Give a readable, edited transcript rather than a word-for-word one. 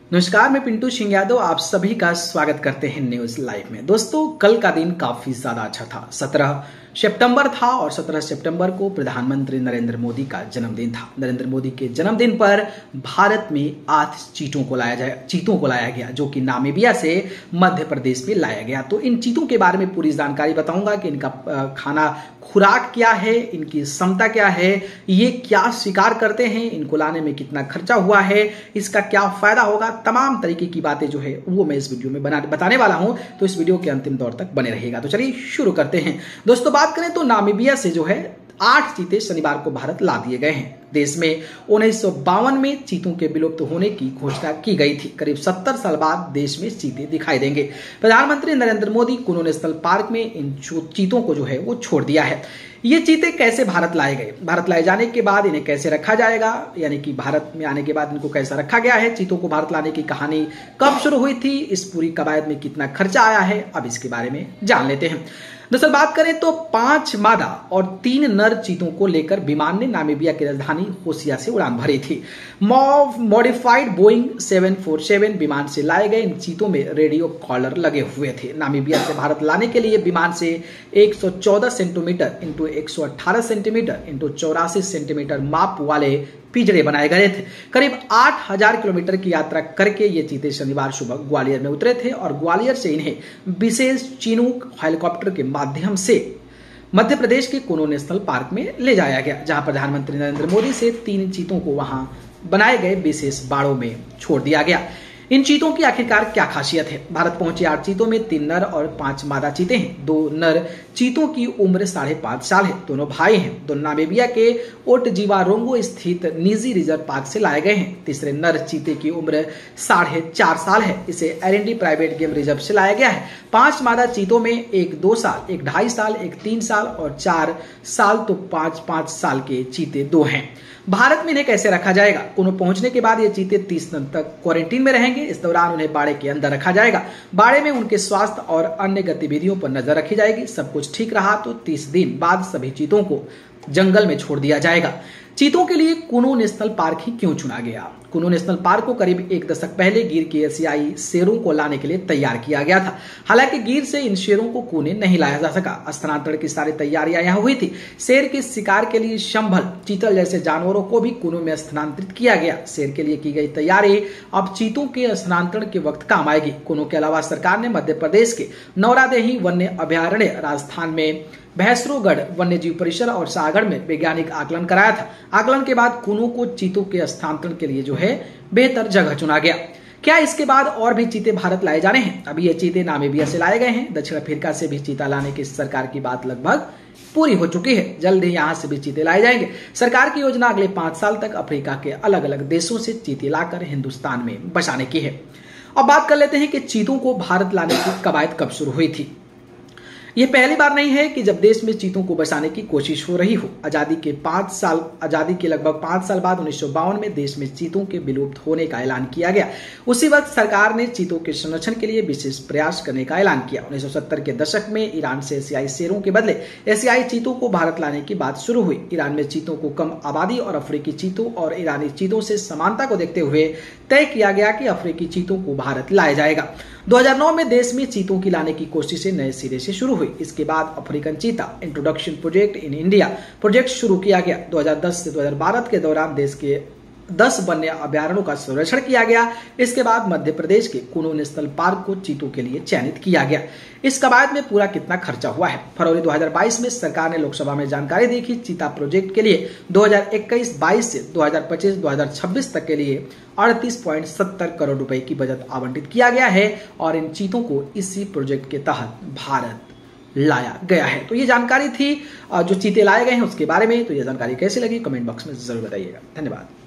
नमस्कार, मैं पिंटू सिंह यादव आप सभी का स्वागत करते हैं न्यूज लाइव में। दोस्तों, कल का दिन काफी ज्यादा अच्छा था। 17 सितंबर था और 17 सितंबर को प्रधानमंत्री नरेंद्र मोदी का जन्मदिन था। नरेंद्र मोदी के जन्मदिन पर भारत में 8 चीतों को लाया गया, जो कि नामीबिया से मध्य प्रदेश में लाया गया। तो इन चीतों के बारे में पूरी जानकारी बताऊंगा कि इनका खाना खुराक क्या है, इनकी क्षमता क्या है, ये क्या शिकार करते हैं, इनको लाने में कितना खर्चा हुआ है, इसका क्या फायदा होगा, तमाम तरीके की बातें जो है वो मैं इस वीडियो में बताने वाला हूं। तो इस वीडियो के अंतिम दौर तक बने रहिएगा। तो चलिए शुरू करते हैं। दोस्तों, बात करें तो नामीबिया से जो है 8 चीते शनिवार को भारत ला दिए गए हैं। देश में 1952 में चीतों के विलुप्त होने की घोषणा की गई थी। करीब 70 साल बाद देश में चीते दिखाई देंगे। प्रधानमंत्री नरेंद्र मोदी कुनो नेशनल पार्क में इन चीतों को जो है वो छोड़ दिया है। ये चीते कैसे भारत लाए गए, भारत लाए जाने के बाद इन्हें कैसे रखा जाएगा, यानी कि भारत में आने के बाद इनको कैसा रखा गया है, चीतों को भारत लाने की कहानी कब शुरू हुई थी, इस पूरी कवायद में कितना खर्चा आया है, अब इसके बारे में जान लेते हैं। दरअसल बात करें तो 5 मादा और 3 नर चीतों को लेकर विमान ने नामीबिया की राजधानी होशिया से उड़ान भरी थी। मॉडिफाइड बोइंग 747 विमान से लाए गए इन चीतों में रेडियो कॉलर लगे हुए थे। नामीबिया से भारत लाने के लिए विमान से 114 centimetre into 118 centimetre into 84 centimetre माप वाले पिंजरे बनाए गए थे। करीब 8000 किलोमीटर की यात्रा करके ये चीते शनिवार सुबह ग्वालियर में उतरे थे और ग्वालियर से इन्हें विशेष चिनूक हेलीकॉप्टर के माध्यम से मध्य प्रदेश के कुनो नेशनल पार्क में ले जाया गया, जहां प्रधानमंत्री नरेंद्र मोदी से 3 चीतों को वहां बनाए गए विशेष बाड़ों में छोड़ दिया गया। इन चीतों की आखिरकार क्या खासियत है? भारत पहुंचे 8 चीतों में 3 नर और 5 मादा चीते हैं। 2 नर चीतों की उम्र 5.5 साल है। दोनों भाई हैं। दोनों नामीबिया के ओटजीवारोंगो स्थित निजी रिजर्व पार्क से लाए गए हैं। तीसरे नर चीते की उम्र 4.5 साल है। इसे एरंडी प्राइवेट गेम रिजर्व से लाया गया है। 5 मादा चीतों में एक 2 साल, एक 2.5 साल, एक 3 साल और 4 साल, तो 5-5 साल के चीते 2 हैं। भारत में इन्हें कैसे रखा जाएगा? कुनो पहुंचने के बाद ये चीते 30 दिन तक क्वारंटीन में रहेंगे। इस दौरान उन्हें बाड़े के अंदर रखा जाएगा। बाड़े में उनके स्वास्थ्य और अन्य गतिविधियों पर नजर रखी जाएगी। सब कुछ ठीक रहा तो 30 दिन बाद सभी चीतों को जंगल में छोड़ दिया जाएगा। चीतों के लिए कुनो नेशनल पार्क ही क्यों चुना गया? कुनो नेशनल पार्क को करीब 1 दशक पहले गिर के एशियाई शेरों को लाने के लिए तैयार किया गया था। हालांकि गिर से इन शेरों को कुने नहीं लाया जा सका। स्थानांतरण की सारी तैयारियां यहां हुई थी। शेर के शिकार के लिए संभल, चीतल जैसे जानवरों को भी कुनो में स्थानांतरित किया गया। शेर के लिए की गई तैयारी अब चीतों के स्थानांतरण के वक्त काम आएगी। कुनो के अलावा सरकार ने मध्य प्रदेश के नौरादेही वन्य अभयारण्य, राजस्थान में भैंसरोगढ़ वन्य जीव परिसर और सागर में वैज्ञानिक आकलन कराया था। आकलन के बाद कुनो को चीतों के स्थानांतरण के लिए जो है बेहतर जगह चुना गया। क्या इसके बाद और भी चीते भारत लाए जाने हैं? अभी ये चीते नामीबिया से लाए गए हैं। दक्षिण अफ्रीका से भी चीता लाने की सरकार की बात लगभग पूरी हो चुकी है। जल्द ही यहां से भी चीते लाए जाएंगे। सरकार की योजना अगले 5 साल तक अफ्रीका के अलग अलग देशों से चीते लाकर हिंदुस्तान में बसाने की है। अब बात कर लेते हैं कि चीतों को भारत लाने की कवायद कब शुरू हुई थी। यह पहली बार नहीं है कि जब देश में चीतों को बचाने की कोशिश हो रही हो। आजादी के लगभग 5 साल बाद 1952 में देश में चीतों के विलुप्त होने का ऐलान किया गया। उसी वक्त सरकार ने चीतों के संरक्षण के लिए विशेष प्रयास करने का ऐलान किया। 1970 के दशक में ईरान से एशियाई शेरों के बदले एशियाई चीतों को भारत लाने की बात शुरू हुई। ईरान में चीतों को कम आबादी और अफ्रीकी चीतों और ईरानी चीतों से समानता को देखते हुए तय किया गया कि अफ्रीकी चीतों को भारत लाया जाएगा। 2009 में देश में चीतों की लाने की कोशिशें नए सिरे से शुरू हुई। इसके बाद African cheetah introduction project in India project शुरू किया गया। 2010 से 2012 के दौरान देश के 10 वन्य अभयारण्यों का संरक्षण किया गया। इसके बाद मध्य प्रदेश के कुनो नेशनल पार्क को चीतों के लिए चयनित किया गया। इस कवायद में पूरा कितना खर्चा हुआ है? फरवरी 2022 में सरकार ने लोकसभा में जानकारी दी कि चीता प्रोजेक्ट के लिए 2021-22 से 2025-2026 तक के लिए 38.70 करोड़ रुपए की बजट आवंटित किया गया है और इन चीतों को इसी प्रोजेक्ट के तहत भारत लाया गया है। तो ये जानकारी थी जो चीते लाए गए हैं उसके बारे में। तो ये जानकारी कैसी लगी कमेंट बॉक्स में जरूर बताइएगा। धन्यवाद।